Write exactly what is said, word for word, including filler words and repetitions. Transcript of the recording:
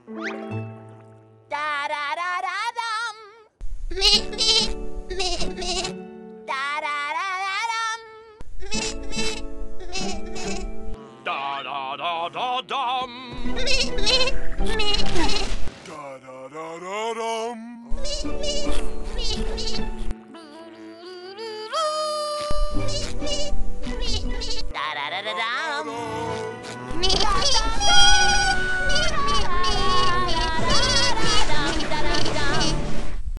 Da da da da dum. Me, me, me, me. Da da da da dum. Me, me, me, me. Da da da da dum. Me, me, me, me. Da da da da dum. Me, me, me, me. Me, me, me, me. Da da da da dum. Me, me.